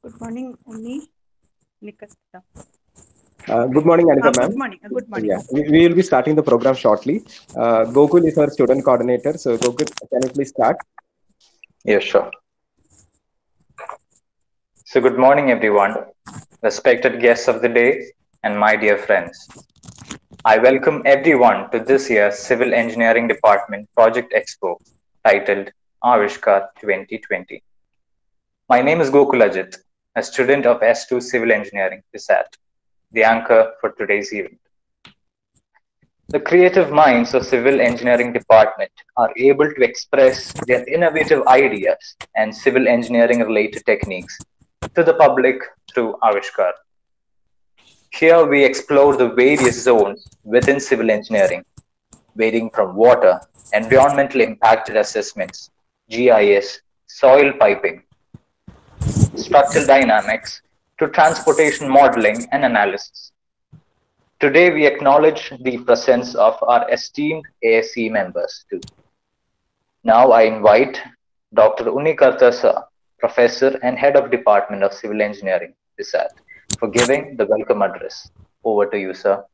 Good morning, Unni. Nikasta. Good morning, Anita ma'am. Good morning. Good morning. Yeah, we will be starting the program shortly. Gokul is our student coordinator. So, Gokul, can you please start? Yeah, sure. So, good morning, everyone, respected guests of the day, and my dear friends. I welcome everyone to this year's Civil Engineering Department Project Expo titled Avishkar 2020. My name is Gokul Ajit, a student of S2 Civil Engineering, PISAT, the anchor for today's event. The creative minds of Civil Engineering Department are able to express their innovative ideas and civil engineering related techniques to the public through Avishkar. Here we explore the various zones within civil engineering, varying from water, environmental impact assessments, GIS, soil piping, structural dynamics, to transportation modeling and analysis. Today we acknowledge the presence of our esteemed ASC members too. Now I invite Dr. Unikarta Sir, Professor and Head of Department of Civil Engineering, PISAT, for giving the welcome address. Over to you, sir.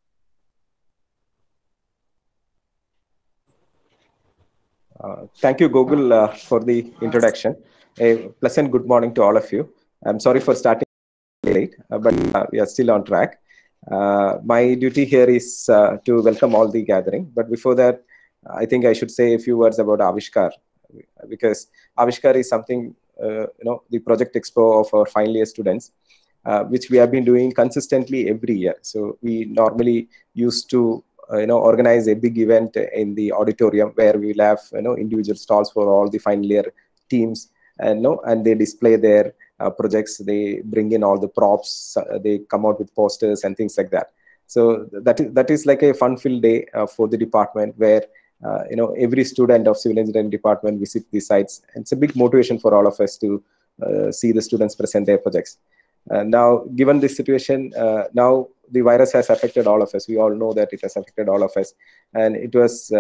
Thank you, Gokul, for the introduction. A pleasant good morning to all of you. I'm sorry for starting late, but we are still on track. My duty here is to welcome all the gathering. But before that, I think I should say a few words about Avishkar, because Avishkar is something, the project expo of our final year students, which we have been doing consistently every year. So we normally used to organize a big event in the auditorium where we'll have individual stalls for all the final year teams, and they display their projects. They bring in all the props. They come out with posters and things like that. So that is like a fun-filled day for the department where every student of civil engineering department visit the sites. And it's a big motivation for all of us to see the students present their projects. Now, given this situation, now the virus has affected all of us. We all know that it has affected all of us, and it was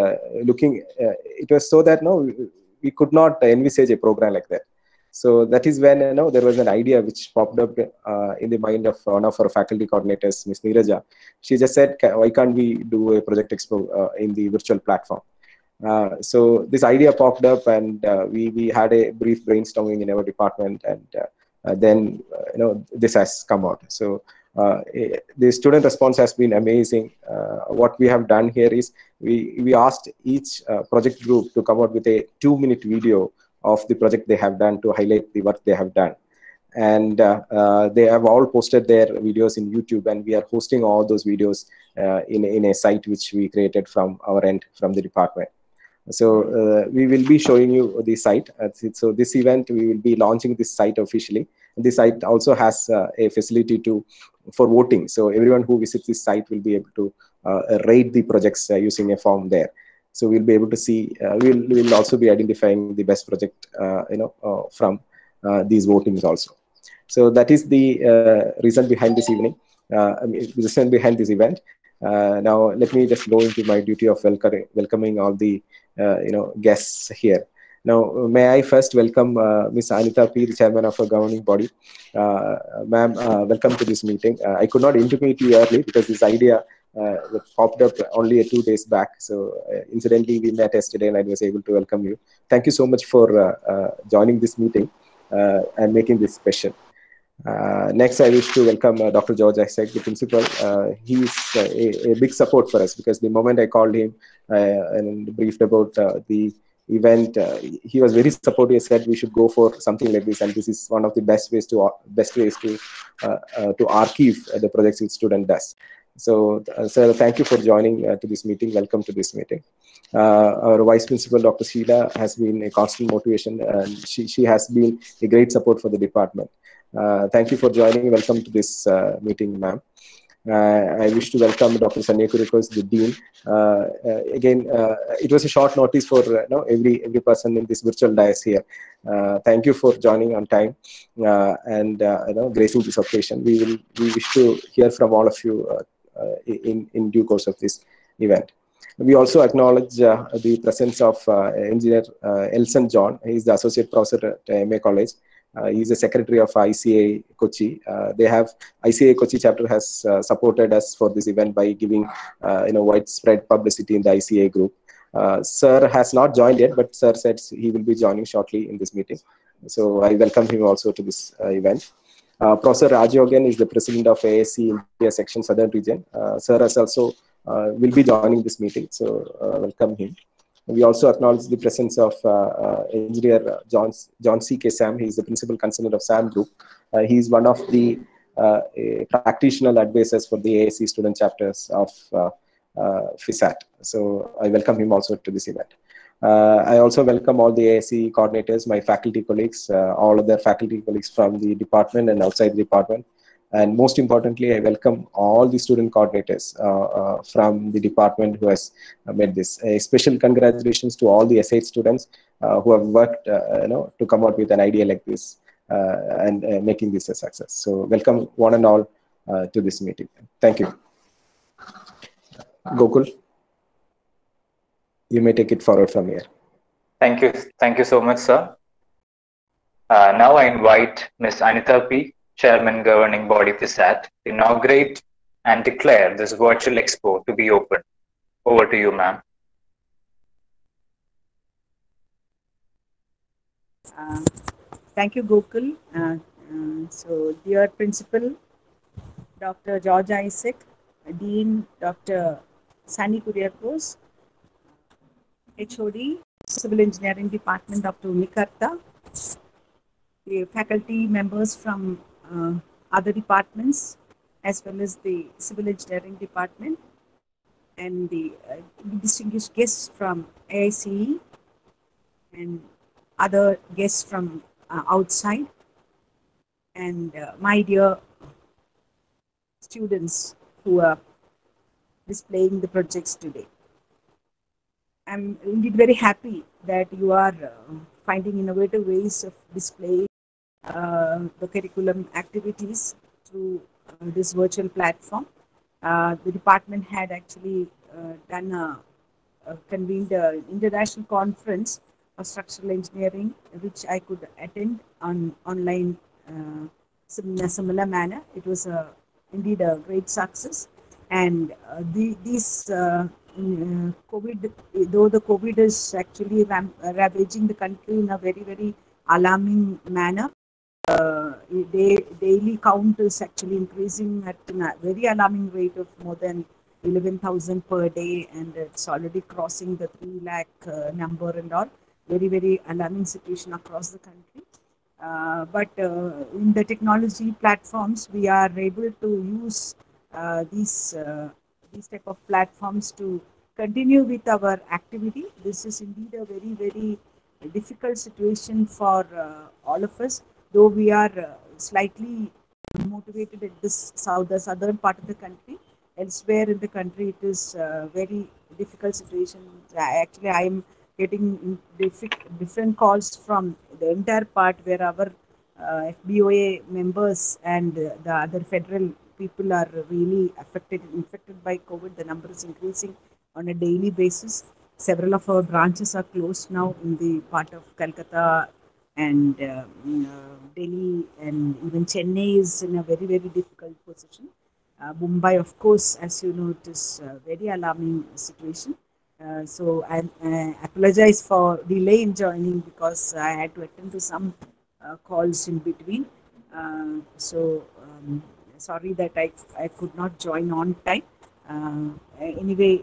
it was so that we could not envisage a program like that. So that is when there was an idea which popped up in the mind of one of our faculty coordinators, Ms. Neeraja. She just said, "Why can't we do a project expo in the virtual platform?" So this idea popped up, and we had a brief brainstorming in our department, and then this has come out. So the student response has been amazing. What we have done here is we asked each project group to come out with a 2-minute video of the project they have done to highlight the work they have done. And they have all posted their videos in YouTube, and we are hosting all those videos in a site which we created from our end, from the department. So we will be showing you the site. So this event, we will be launching this site officially. This site also has a facility for voting. So everyone who visits this site will be able to rate the projects using a form there. So we'll be able to see. We'll also be identifying the best project, from these votings also. So that is the reason behind this evening. Reason behind this event. Now let me just go into my duty of welcoming all the guests here. Now, may I first welcome Ms. Anita P, the chairman of our governing body. Ma'am, welcome to this meeting. I could not intimate you early because this idea popped up only 2 days back. So incidentally, we met yesterday and I was able to welcome you. Thank you so much for joining this meeting and making this special. Next, I wish to welcome Dr. George Isaac, the principal. He is a big support for us because the moment I called him and briefed about the event, he was very supportive. He said we should go for something like this, and this is one of the best ways to archive the projects each student does. So, sir, thank you for joining to this meeting. Welcome to this meeting. Our vice principal, Dr. Sheila, has been a constant motivation, and she has been a great support for the department. Thank you for joining. Welcome to this meeting, ma'am. I wish to welcome Dr. Sanya Kurikos, the dean. Again, it was a short notice for every person in this virtual dais here. Thank you for joining on time and gracing this occasion. We wish to hear from all of you in due course of this event. We also acknowledge the presence of engineer Elson John. He is the associate professor at MA College. He's a secretary of ICA Kochi. They have ICA Kochi chapter has supported us for this event by giving widespread publicity in the ICA group. Sir has not joined yet, but Sir said he will be joining shortly in this meeting. So I welcome him also to this event. Professor Rajogan is the president of ASC India Section Southern Region. Sir has also will be joining this meeting, so welcome him. We also acknowledge the presence of engineer John C.K. Sam. He is the principal consultant of SAM Group. He is one of the practitioner advisors for the ASC student chapters of FISAT. So I welcome him also to this event. I also welcome all the ASC coordinators, my faculty colleagues, all other faculty colleagues from the department and outside the department. And most importantly, I welcome all the student coordinators from the department who has made this. A special congratulations to all the SH students who have worked to come out with an idea like this and making this a success. So welcome one and all to this meeting. Thank you. Gokul, you may take it forward from here. Thank you. Thank you so much, sir. Now I invite Ms. Anita P., Chairman Governing Body FISAT, to inaugurate and declare this virtual expo to be open. Over to you, ma'am. Thank you, Gokul. So, dear Principal, Dr. George Isaac, Dean Dr. Sani Kuriakos, HOD, Civil Engineering Department, Dr. Unikarta, the faculty members from other departments, as well as the Civil Engineering Department, and the distinguished guests from AICE and other guests from outside, and my dear students who are displaying the projects today. I'm indeed very happy that you are finding innovative ways of displaying the curriculum activities through this virtual platform. The department had actually convened an international conference of structural engineering, which I could attend on online in a similar manner. It was indeed a great success, and these COVID, though the COVID is actually ravaging the country in a very, very alarming manner, daily count is actually increasing at a very alarming rate of more than 11,000 per day, and it's already crossing the 3 lakh number and all. Very, very alarming situation across the country. But in the technology platforms, we are able to use these type of platforms to continue with our activity. This is indeed a very, very difficult situation for all of us, though we are slightly motivated at the southern part of the country. Elsewhere in the country, it is a very difficult situation. Actually, I am getting different calls from the entire part where our FBOA members and the other federal people are really infected by COVID. The number is increasing on a daily basis. Several of our branches are closed now in the part of Calcutta and Delhi, and even Chennai is in a very, very difficult position. Mumbai, of course, as you know, it is a very alarming situation. So I apologize for delay in joining because I had to attend to some calls in between. Sorry that I could not join on time. Anyway,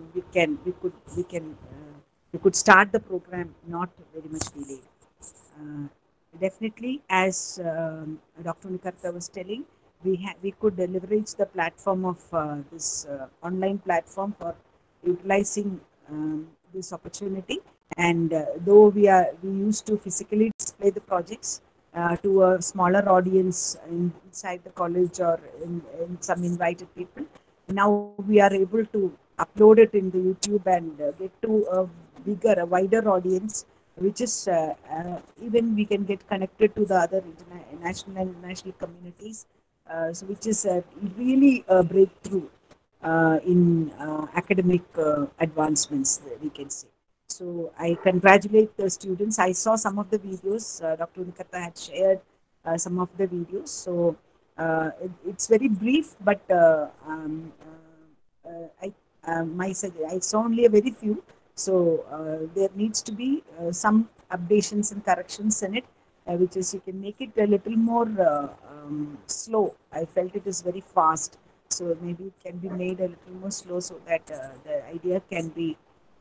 we could start the program not very much delayed. Definitely, as Dr. Nikarta was telling, we could leverage the platform of this online platform for utilizing this opportunity, and though we used to physically display the projects to a smaller audience inside the college or in some invited people, now we are able to upload it in the YouTube and get to a wider audience, which is even we can get connected to the other national and international communities, so which is really a breakthrough in academic advancements, we can say. So I congratulate the students. I saw some of the videos. Dr. Unikata had shared some of the videos. So it's very brief, but I saw only a very few. So there needs to be some updations and corrections in it, which is you can make it a little more slow. I felt it is very fast. So maybe it can be made a little more slow so that the idea can be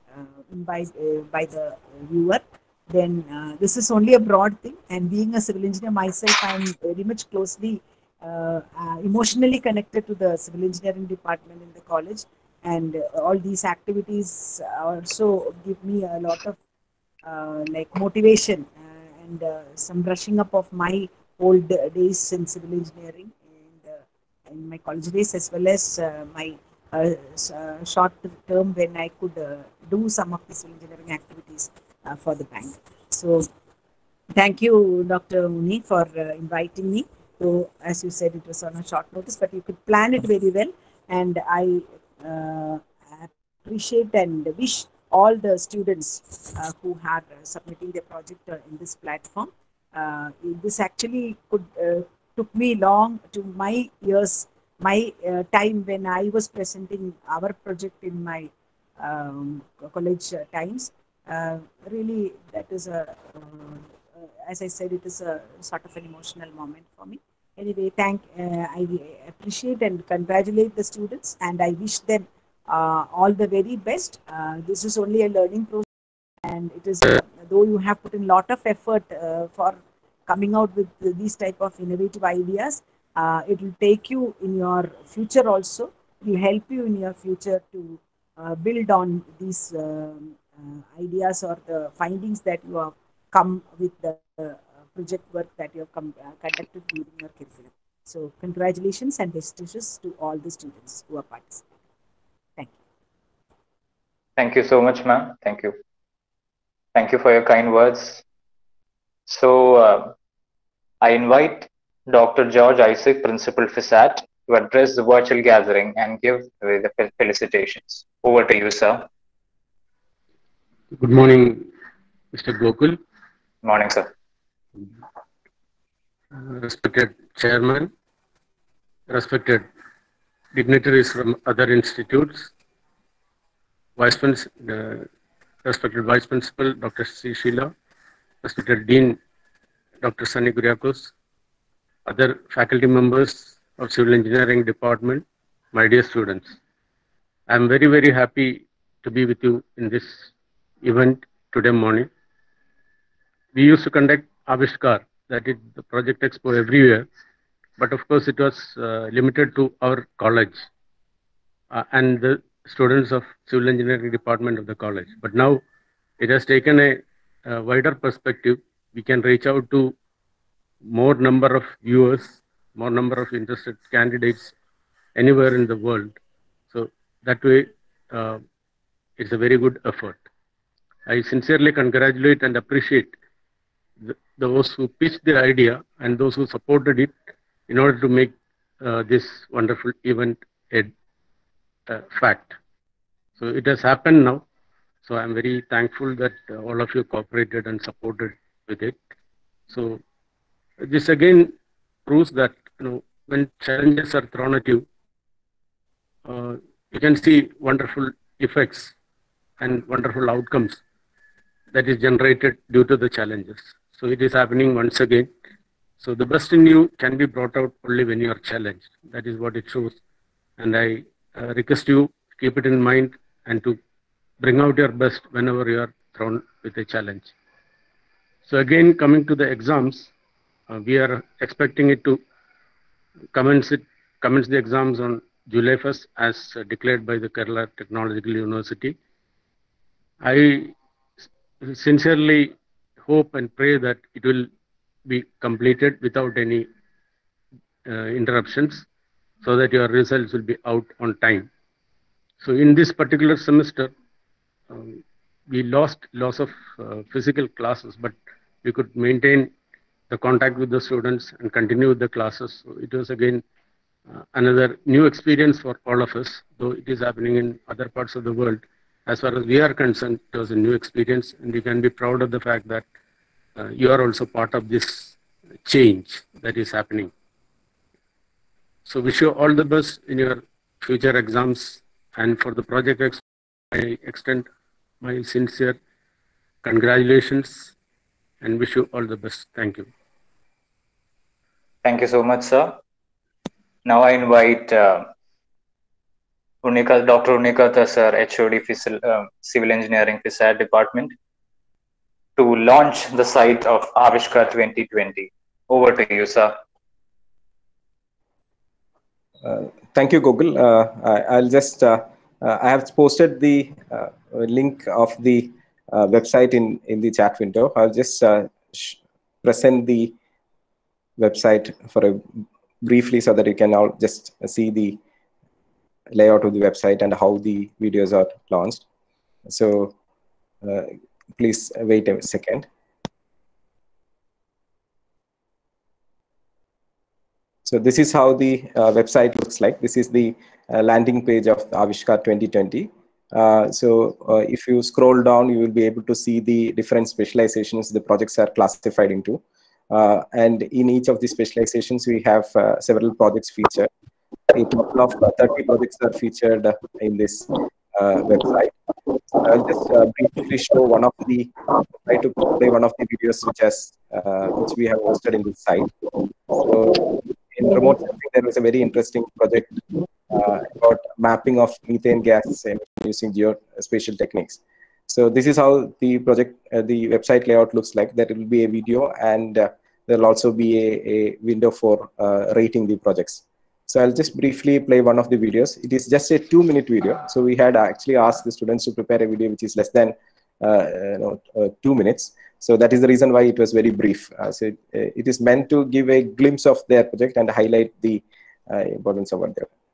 by the viewer. Then this is only a broad thing. And being a civil engineer myself, I'm very much closely emotionally connected to the civil engineering department in the college. And all these activities also give me a lot of like motivation and some brushing up of my old days in civil engineering and in my college days, as well as my short term when I could do some of the civil engineering activities for the bank. So thank you, Dr. Uni, for inviting me. So, as you said, it was on a short notice, but you could plan it very well. And I uh, appreciate and wish all the students who are submitting their project in this platform. This actually took me long to my years, my time when I was presenting our project in my college times. Really, that is as I said, it is a sort of an emotional moment for me. Anyway, I appreciate and congratulate the students, and I wish them all the very best. This is only a learning process, and it is though you have put in a lot of effort for coming out with these type of innovative ideas. It will take you in your future also. It will help you in your future to build on these ideas or the findings that you have come with the project work that you have conducted during your curriculum. So congratulations and best wishes to all the students who are participating. Thank you. Thank you so much, ma'am. Thank you. Thank you for your kind words. So, I invite Dr. George Isaac, Principal FISAT, to address the virtual gathering and give the felicitations. Over to you, sir. Good morning, Mr. Gokul. Morning, sir. Respected Chairman, respected dignitaries from other institutes, respected Vice Principal Dr. C. Sheila, respected Dean Dr. Sunny Kuriakos, other faculty members of Civil Engineering Department, my dear students. I am very, very happy to be with you in this event today morning. We used to conduct Avishkar, that is the Project Expo, every year, but of course it was limited to our college and the students of Civil Engineering Department of the college. But now it has taken a wider perspective. We can reach out to more number of viewers, more number of interested candidates anywhere in the world. So that way, it's a very good effort. I sincerely congratulate and appreciate those who pitched the idea and those who supported it in order to make this wonderful event a fact. So it has happened now. So I'm very thankful that all of you cooperated and supported with it. So this again proves that when challenges are thrown at you, you can see wonderful effects and wonderful outcomes that is generated due to the challenges. So it is happening once again. So the best in you can be brought out only when you are challenged. That is what it shows. And I request you keep it in mind and to bring out your best whenever you are thrown with a challenge. So again, coming to the exams, we are expecting it to commence the exams on July 1st as declared by the Kerala Technological University. I sincerely hope and pray that it will be completed without any interruptions so that your results will be out on time. So in this particular semester, we loss of physical classes, but we could maintain the contact with the students and continue with the classes. So it was again another new experience for all of us, though it is happening in other parts of the world. as far as we are concerned, it was a new experience, and you can be proud of the fact that you are also part of this change that is happening. So wish you all the best in your future exams, and for the project I extend my sincere congratulations and wish you all the best. Thank you. Thank you so much, sir. Now I invite Dr. Unikata sir, HOD Civil Engineering FISAT Department, to launch the site of Avishkar 2020. Over to you, sir. Thank you, Google. I'll just, I have posted the link of the website in the chat window. I'll just present the website for a briefly so that you can all just see the layout of the website and how the videos are launched. So please wait a second. So this is how the website looks like. This is the landing page of Avishkar 2020. If you scroll down, you will be able to see the different specializations the projects are classified into. And in each of the specializations, we have several projects featured. A total of 30 projects are featured in this website. So I'll just briefly show one of the, try to play one of the videos which we have hosted in this site. So in remote sensing, there was a very interesting project about mapping of methane gas using geospatial techniques. So this is how the project, the website layout looks like. There will be a video, and there will also be a window for rating the projects. So I'll just briefly play one of the videos. It is just a 2-minute video. So we had actually asked the students to prepare a video which is less than 2 minutes. So that is the reason why it was very brief. It is meant to give a glimpse of their project and highlight the importance of what they're doing.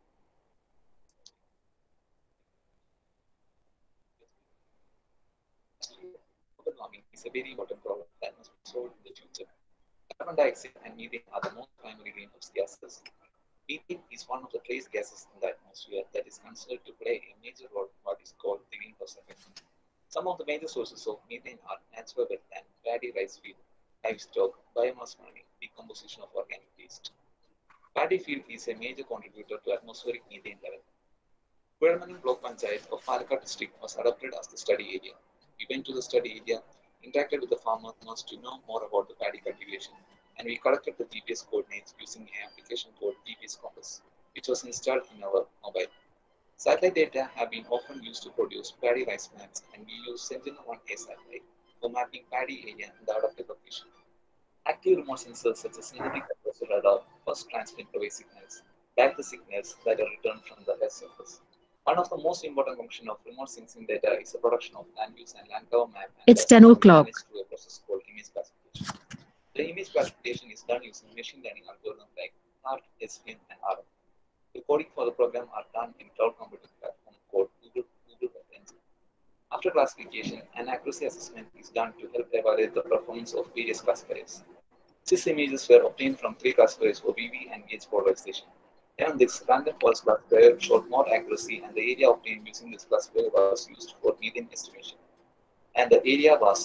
Global warming is a very important problem that must be solved in the future. Carbon dioxide and methane are the most primary greenhouse gases. Methane is one of the trace gases in the atmosphere that is considered to play a major role in what is called the greenhouse effect. Some of the major sources of methane are natural wetland, paddy rice field, livestock, biomass mining, decomposition of organic waste. Paddy field is a major contributor to atmospheric methane level. Kudamanam Block Panchayat of Palakkad district was adopted as the study area. We went to the study area, interacted with the farmers to know more about the paddy cultivation, and we collected the GPS coordinates using an application called GPS Compass, which was installed in our mobile. Satellite data have been often used to produce paddy rice maps, and we use Sentinel-1A satellite for mapping paddy area in the adopted location. Active remote sensors such as synthetic aperture radar first transmit away signals, back the signals that are returned from the Earth's surface. One of the most important functions of remote sensing data is the production of land use and land cover map. It's 10 o'clock. Through a process called image classification. The image classification is done using machine learning algorithms like ARC, SVM, and RM. The coding for the program are done in cloud computing platform called Google Engine. After classification, an accuracy assessment is done to help evaluate the performance of various classifiers. These images were obtained from 3 classifiers for VV and gauge polarization. And this random false classifier showed more accuracy, and the area obtained using this classifier was used for methane estimation. And the area was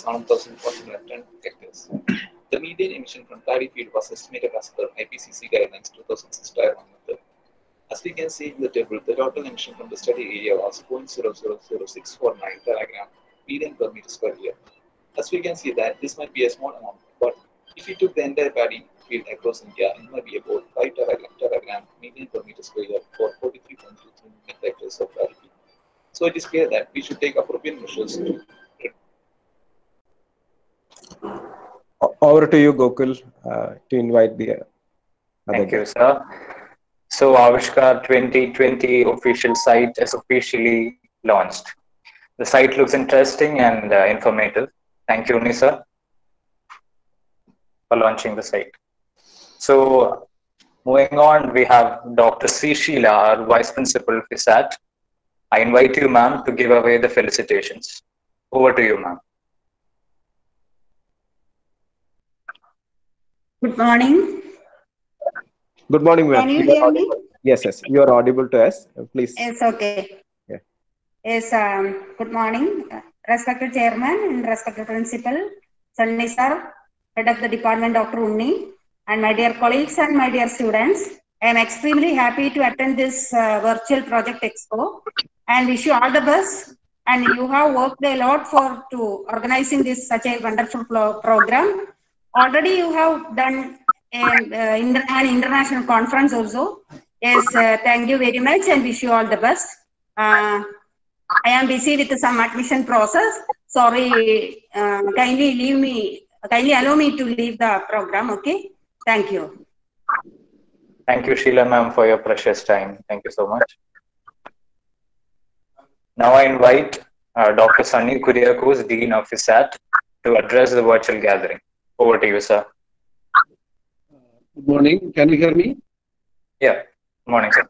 7,410 hectares. The methane emission from paddy field was estimated as per IPCC guidelines 2006 Tier 1 method. As we can see in the table, the total emission from the study area was 0.000649 teragram methane per meter square year. As we can see that this might be a small amount, but if you took the entire paddy field across India, it might be about 5 teragram methane per meter square year for 43.23 million hectares of paddy field. So it is clear that we should take appropriate measures to. Over to you, Gokul, to invite the other Thank you, guest. sir. So Avishkar 2020 official site is officially launched. The site looks interesting and informative. Thank you, Nisa, for launching the site. So moving on, we have Dr. C. Sheila, our Vice Principal FISAT. I invite you, ma'am, to give away the felicitations. Over to you, ma'am. Good morning. Good morning, ma'am. Can you hear me? Yes, yes. You are audible to us. Please. It's okay. Yeah. Yes, good morning, respected chairman and respected principal, Sunny sir, head of the department, Dr. Unni, and my dear colleagues and my dear students. I am extremely happy to attend this virtual project expo and wish you all the best. And you have worked a lot to organizing this such a wonderful program. Already you have done an international conference also. Yes, thank you very much and wish you all the best. I am busy with some admission process. Sorry, kindly allow me to leave the program. Okay, thank you. Thank you, Sheila ma'am, for your precious time. Thank you so much. Now I invite Dr. Sunny Kuriakose, Dean of ISAT, to address the virtual gathering. Over to you, sir. Good morning. Can you hear me? Yeah. Good morning, sir.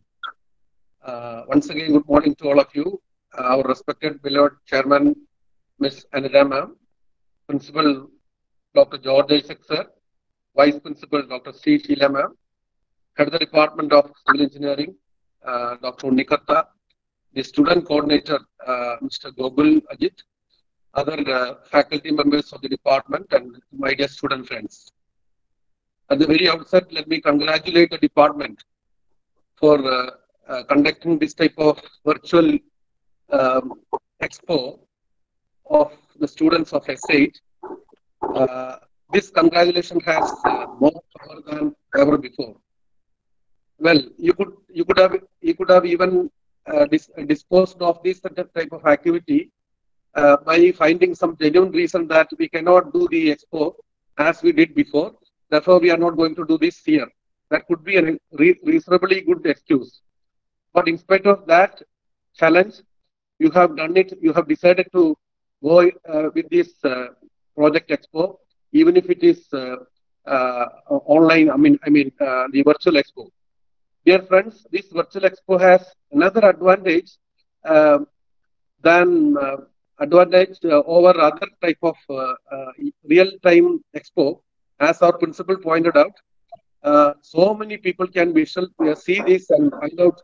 Once again, good morning to all of you. Our respected beloved chairman, Ms. Anita ma'am, Principal Dr. George Isaac sir, Vice Principal Dr. C. Sheila ma'am, Head of the Department of Civil Engineering, Dr. Unnikatha, the Student Coordinator, Mr. Gogul Ajit, other faculty members of the department, and my dear student friends. At the very outset, let me congratulate the department for conducting this type of virtual expo of the students of S8. This congratulation has more power than ever before. Well, you could have even disposed of this type of activity by finding some genuine reason that we cannot do the expo as we did before. Therefore, we are not going to do this here. That could be a reasonably good excuse. But in spite of that challenge, you have done it. You have decided to go with this project expo, even if it is online. The virtual expo. Dear friends, this virtual expo has another advantage over other type of real-time expo. As our principal pointed out, so many people can see this and find out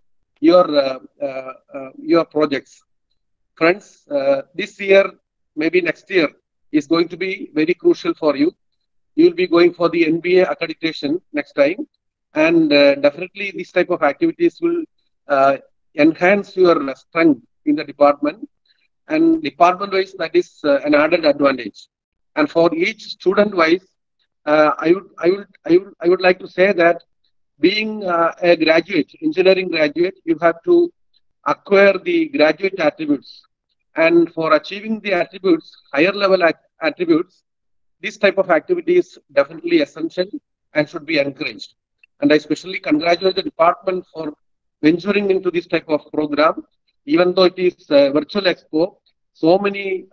your projects. Friends, this year, maybe next year, is going to be very crucial for you. You will be going for the NBA accreditation next time, and definitely this type of activities will enhance your strength in the department. And department-wise, that is an added advantage. And for each student-wise, I would like to say that being a graduate, engineering graduate, you have to acquire the graduate attributes. And for achieving the attributes, higher level attributes, this type of activity is definitely essential and should be encouraged. And I especially congratulate the department for venturing into this type of program. Even though it is a virtual expo, so many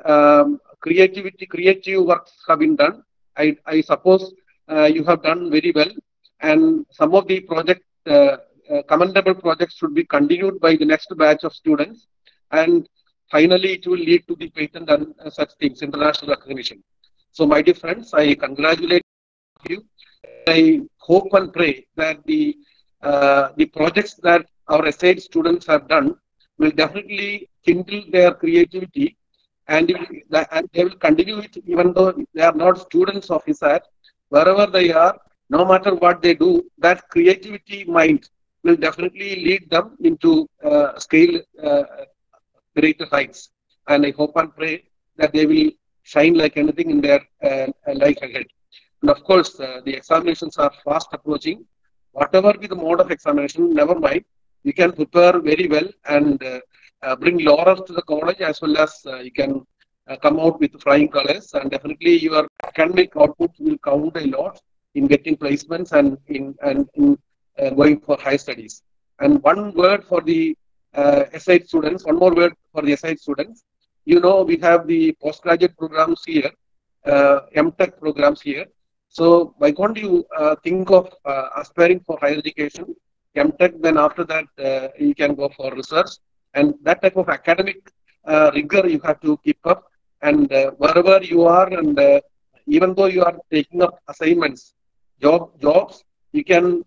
creative works have been done. I suppose you have done very well, and some of the commendable projects should be continued by the next batch of students, and finally it will lead to the patent and such things, international recognition. So my dear friends, I congratulate you. I hope and pray that the projects that our S8 students have done will definitely kindle their creativity, and they will continue it even though they are not students of ISAT. Wherever they are, no matter what they do, that creativity mind will definitely lead them into scale greater heights. And I hope and pray that they will shine like anything in their life ahead. And of course, the examinations are fast approaching. Whatever be the mode of examination, never mind. You can prepare very well and bring laurels to the college, as well as you can come out with flying colors, and definitely your academic output will count a lot in getting placements and in going for high studies. And one word for the S8 students, one more word for the S8 students. You know, we have the postgraduate programs here, MTech programs here. So why can't you think of aspiring for higher education, MTech, then after that you can go for research, and that type of academic rigor you have to keep up. And wherever you are, and even though you are taking up assignments, jobs,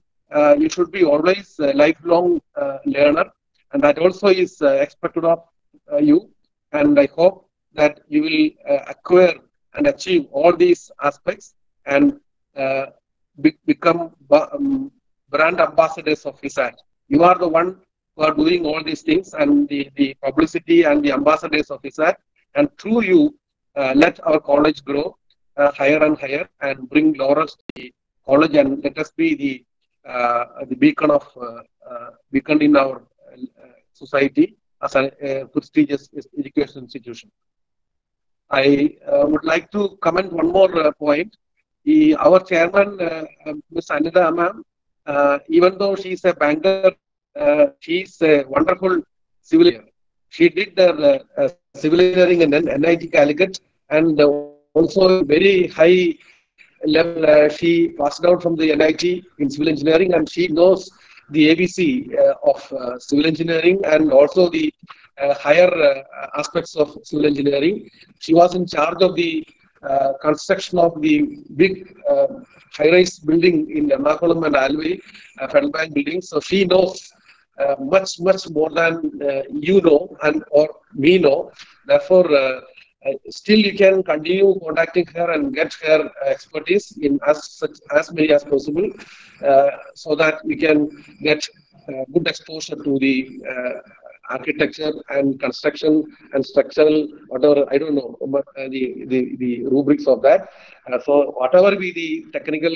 you should be always a lifelong learner, and that also is expected of you, and I hope that you will acquire and achieve all these aspects and become brand ambassadors of ISAT. You are the one who are doing all these things and the publicity and the ambassadors of ISAT, and through you, let our college grow higher and higher and bring laurels to the college, and let us be the beacon of beacon in our society as a prestigious education institution. I would like to comment one more point. Our chairman, Ms. Anita ma'am, even though she's a banker, she's a wonderful civil engineer. She did the civil engineering in NIT Calicut, and also very high level. She passed out from the NIT in civil engineering, and she knows the ABC of civil engineering and also the higher aspects of civil engineering. She was in charge of the construction of the big high-rise building in Ernakulam and Alvey, Federal Bank building. So she knows much more than you know and or me know. Therefore, still you can continue contacting her and get her expertise in as many as possible, so that we can get good exposure to the architecture and construction and structural, whatever, I don't know, the rubrics of that. So whatever be the technical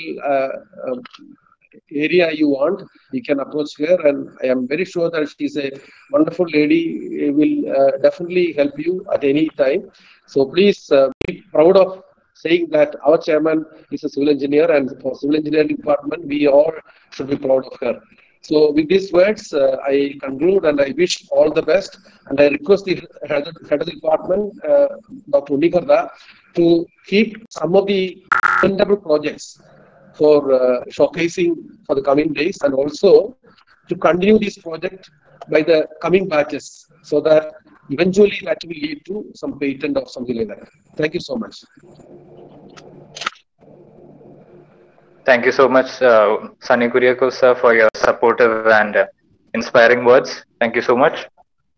area you want, you can approach her, and I am very sure that she's a wonderful lady, will definitely help you at any time. So please be proud of saying that our chairman is a civil engineer, and for civil engineering department, we all should be proud of her. So with these words, I conclude and I wish all the best, and I request the head of the department, Dr. Unikarda, to keep some of the commendable projects for showcasing for the coming days, and also to continue this project by the coming batches, so that eventually that will lead to some patent or something like that. Thank you so much. Thank you so much, Sunny Kuriakose, sir, for your supportive and inspiring words. Thank you so much.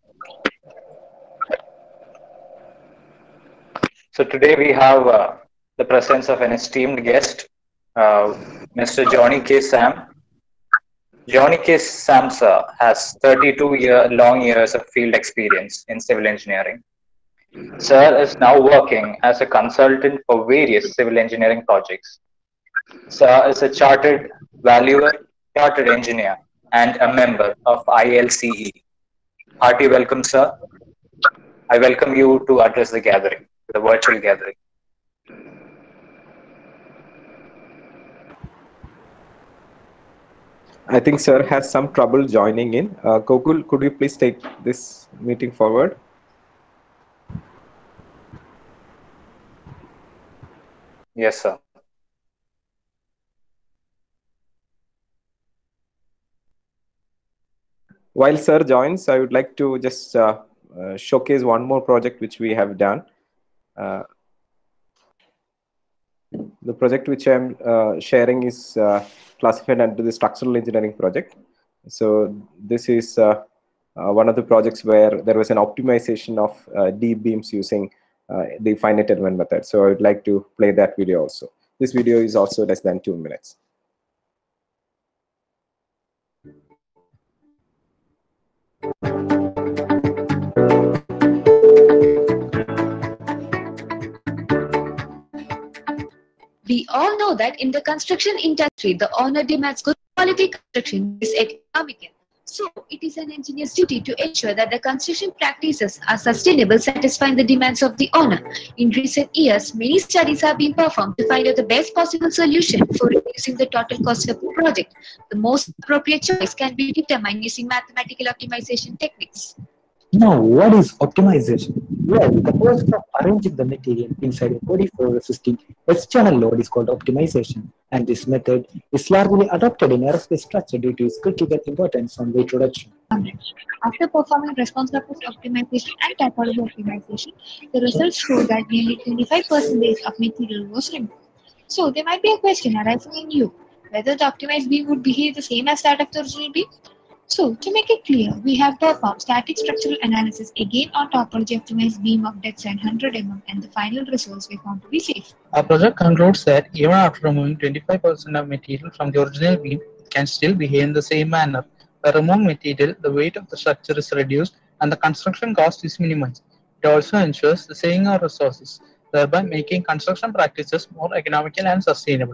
So today we have the presence of an esteemed guest, Mr. Johnny K. Sam. Johnny K. Sam, sir, has 32 long years of field experience in civil engineering. Sir is now working as a consultant for various civil engineering projects. Sir is a chartered valuer, chartered engineer, and a member of ILCE. Hearty welcome, sir. I welcome you to address the gathering, the virtual gathering. I think sir has some trouble joining in. Gokul, could you please take this meeting forward? Yes, sir. While sir joins, I would like to just showcase one more project which we have done. The project which I'm sharing is classified under the structural engineering project. So this is one of the projects where there was an optimization of deep beams using the finite element method. So I would like to play that video also. This video is also less than 2 minutes. We all know that in the construction industry, the owner demands good quality construction is economical. So, it is an engineer's duty to ensure that the construction practices are sustainable, satisfying the demands of the owner. In recent years, many studies have been performed to find out the best possible solution for reducing the total cost of the project. The most appropriate choice can be determined using mathematical optimization techniques. Now, what is optimization? Well, the process of arranging the material inside a body for resisting external load is called optimization, and this method is largely adopted in aerospace structure due to its critical importance on weight reduction. After performing response purpose optimization and typology optimization, the results show that nearly 25% of material was removed. So, there might be a question arising in you, whether the optimized beam would behave the same as that of the original beam. So, to make it clear, we have performed static structural analysis again on topology optimized beam of dead side 100 mm, and the final results we found to be safe. Our project concludes that even after removing 25% of material from the original beam, it can still behave in the same manner. By removing material, the weight of the structure is reduced and the construction cost is minimized. It also ensures the saving of resources, thereby making construction practices more economical and sustainable.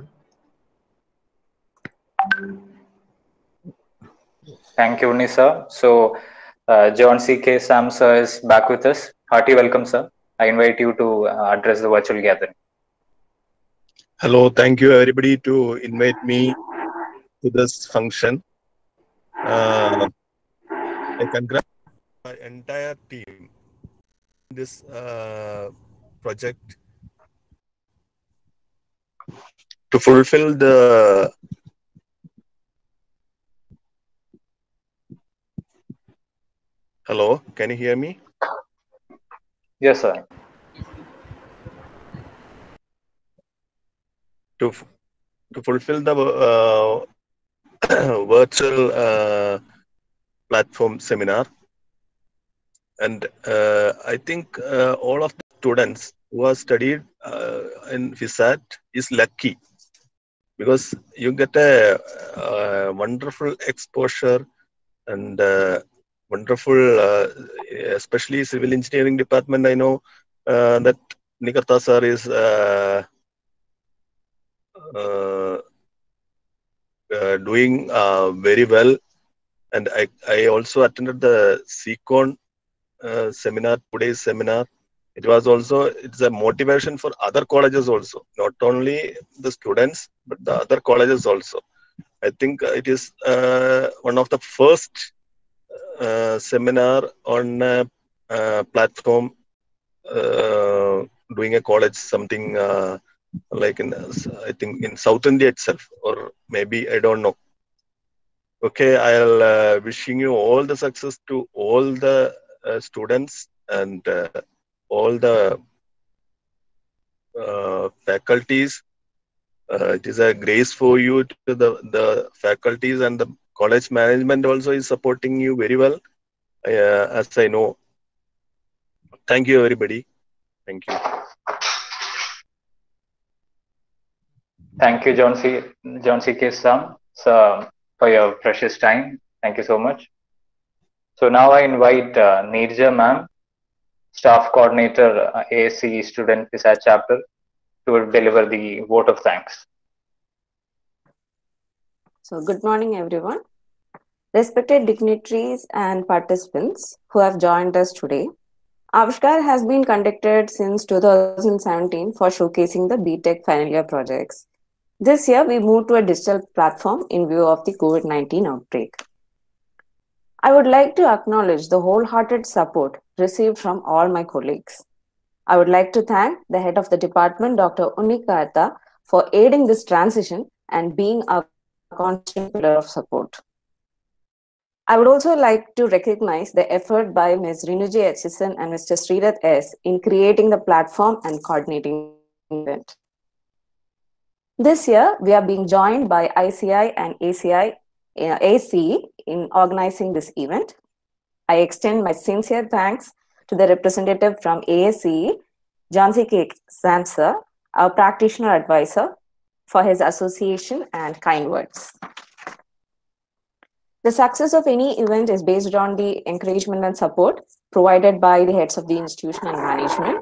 Thank you, Nisa. So, John C.K. Sam sir is back with us. Hearty welcome, sir. I invite you to address the virtual gathering. Hello, thank you everybody to invite me to this function. I congratulate my entire team in this project to fulfill the Hello, can you hear me? Yes, sir. To fulfill the virtual platform seminar, and I think all of the students who have studied in FISAT is lucky because you get a wonderful exposure and wonderful, especially civil engineering department. I know that Nikartha sir is doing very well, and I also attended the CCON seminar, today's seminar. It's a motivation for other colleges also, not only the students but the other colleges also. I think it is one of the first seminar on a platform doing a college, something like I think in South India itself, or maybe I don't know. Okay, I'll wishing you all the success to all the students and all the faculties. It is a grace for you to the faculties, and the college management also is supporting you very well, as I know. Thank you, everybody. Thank you. Thank you, John C.K. Sam, sir, for your precious time. Thank you so much. So now I invite Neerja ma'am, Staff Coordinator, ASCE Student FISAT Chapter, to deliver the vote of thanks. So good morning, everyone. Respected dignitaries and participants who have joined us today, Avishkar has been conducted since 2017 for showcasing the BTech final year projects. This year, we moved to a digital platform in view of the COVID-19 outbreak. I would like to acknowledge the wholehearted support received from all my colleagues. I would like to thank the head of the department, Dr. Unnikartha, for aiding this transition and being a constant pillar of support. I would also like to recognize the effort by Ms. Rinuji Etchison and Mr. Srirath S. in creating the platform and coordinating the event. This year, we are being joined by ICI and ACE in organizing this event. I extend my sincere thanks to the representative from ASCE, John C.K. Sam sir, our practitioner advisor, for his association and kind words. The success of any event is based on the encouragement and support provided by the heads of the institution and management.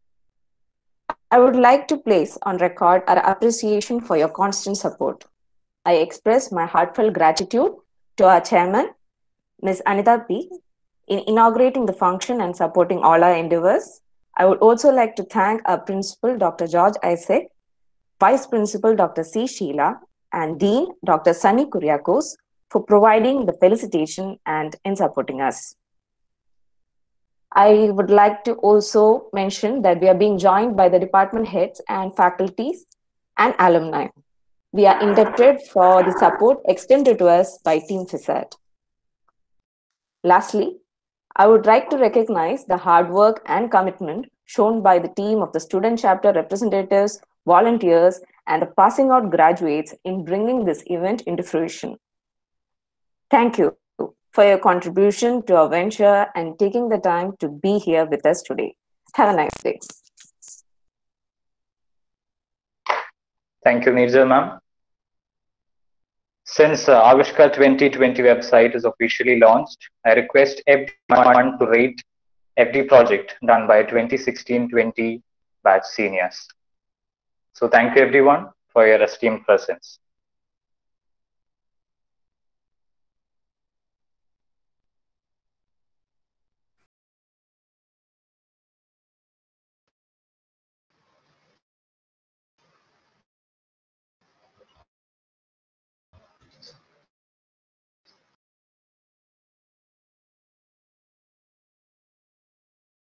I would like to place on record our appreciation for your constant support. I express my heartfelt gratitude to our chairman, Ms. Anita P., in inaugurating the function and supporting all our endeavors. I would also like to thank our principal, Dr. George Isaac, Vice Principal, Dr. C. Sheila, and Dean, Dr. Sunny Kuriakos, for providing the felicitation and in supporting us. I would like to also mention that we are being joined by the department heads and faculties and alumni. We are indebted for the support extended to us by Team FISAT. Lastly, I would like to recognize the hard work and commitment shown by the team of the student chapter representatives, volunteers, and the passing out graduates in bringing this event into fruition. Thank you. for your contribution to our venture and taking the time to be here with us today. Have a nice day. Thank you, Nirja ma'am. Since Avishkar 2020 website is officially launched, I request everyone to rate every project done by 2016-20 batch seniors. So thank you everyone for your esteemed presence.